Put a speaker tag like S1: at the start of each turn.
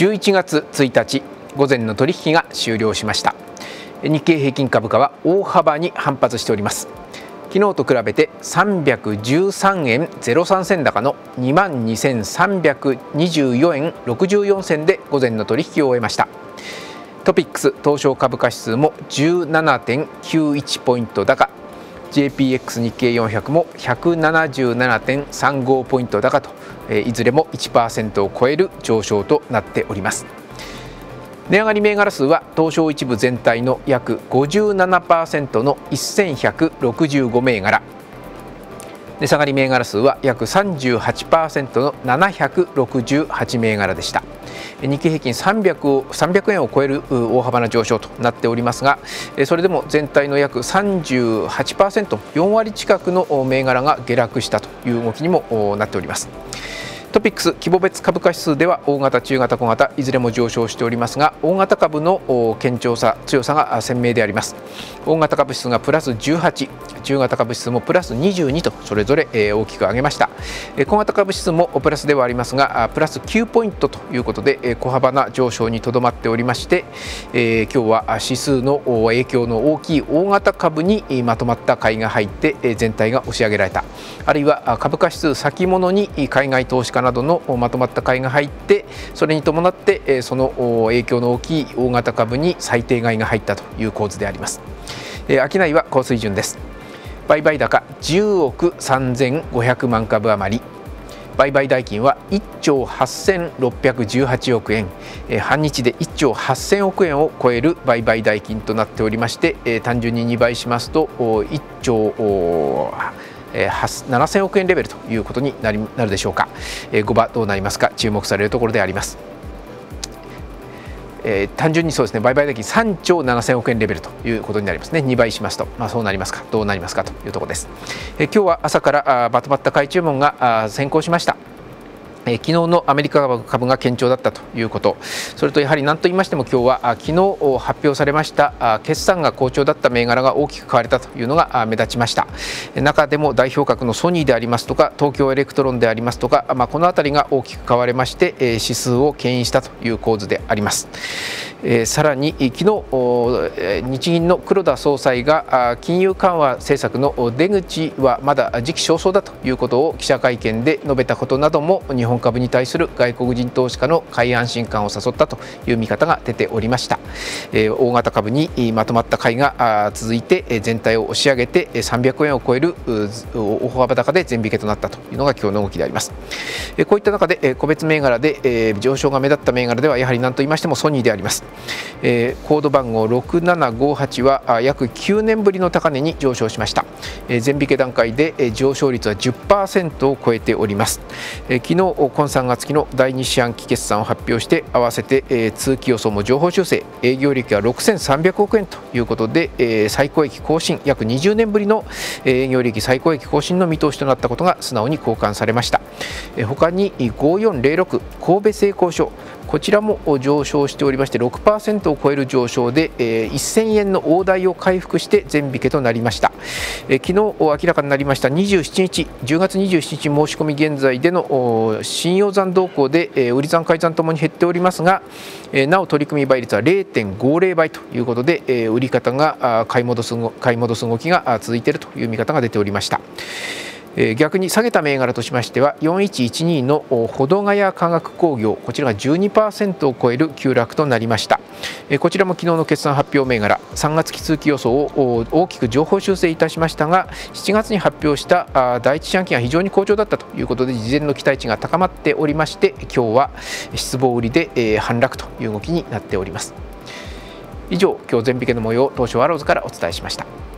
S1: 11月1日午前の取引が終了しました。日経平均株価は大幅に反発しております。昨日と比べて313円03銭高の 22,324 円64銭で午前の取引を終えました。トピックス東証株価指数も 17.91 ポイント高、 JPX 日経400も 177.35 ポイント高と、いずれも 1% を超える上昇となっております。値上がり銘柄数は東証一部全体の約 57% の1165銘柄、値下がり銘柄数は約 38% の768銘柄でした。日経平均300円を超える大幅な上昇となっておりますが、それでも全体の約 38%、4割近くの銘柄が下落したという動きにもなっております。トピックス規模別株価指数では大型、中型、小型いずれも上昇しておりますが、大型株の堅調さ、強さが鮮明であります。大型株指数がプラス18、中型株指数もプラス22とそれぞれ大きく上げました。小型株指数もプラスではありますがプラス9ポイントということで小幅な上昇にとどまっておりまして、今日は指数の影響の大きい大型株にまとまった買いが入って全体が押し上げられた、あるいは株価指数先物に海外投資家などのまとまった買いが入って、それに伴ってその影響の大きい大型株に最低買いが入ったという構図であります。商いは高水準です。売買高10億3500万株余り、売買代金は1兆8618億円、半日で1兆8000億円を超える売買代金となっておりまして、単純に2倍しますと1兆7000億円レベルということになるでしょうか。5場どうなりますか、注目されるところであります。単純にそうですね、売買代金3兆7000億円レベルということになりますね。2倍しますと、そうなりますか、どうなりますかというところです。今日は朝からまとまった買い注文が先行しました。昨日のアメリカ株が堅調だったということ、それとやはり何と言いましても今日は昨日発表されました決算が好調だった銘柄が大きく買われたというのが目立ちました。中でも代表格のソニーでありますとか東京エレクトロンでありますとか、この辺りが大きく買われまして指数を牽引したという構図であります。さらに昨日日銀の黒田総裁が金融緩和政策の出口はまだ時期尚早だということを記者会見で述べたことなども日本株に対する外国人投資家の買い安心感を誘ったという見方が出ておりました。大型株にまとまった買いが続いて全体を押し上げて300円を超える大幅高で全引けとなったというのが今日の動きであります。こういった中で個別銘柄で上昇が目立った銘柄ではやはり何と言いましてもソニーであります。コード番号6758は約9年ぶりの高値に上昇しました。全引け段階で上昇率は 10% を超えております。昨日今3月期の第2四半期決算を発表して合わせて通期予想も上方修正、営業利益は6300億円ということで最高益更新、約20年ぶりの営業利益最高益更新の見通しとなったことが素直に好感されました。他に5406神戸製鋼所、こちらも上昇しておりまして 6% を超える上昇で1000円の大台を回復して全引けとなりました。昨日明らかになりました27日10月27日申し込み現在での信用残動向で売り残買い残ともに減っておりますが、なお取組倍率は 0.50 倍ということで売り方が買い戻す動きが続いているという見方が出ておりました。逆に下げた銘柄としましては4112の保土ヶ谷化学工業、こちらが 12% を超える急落となりました。こちらも昨日の決算発表銘柄3月期通期予想を大きく上方修正いたしましたが、7月に発表した第一四半期が非常に好調だったということで事前の期待値が高まっておりまして、今日は失望売りで反落という動きになっております。以上、今日全引けの模様を東証アローズからお伝えしました。